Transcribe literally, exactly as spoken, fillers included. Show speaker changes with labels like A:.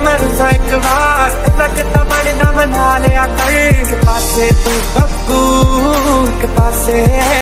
A: मैं रुसा एक बार लगता बड़ना मना लिया कर के पासे तू बब्बू के पासे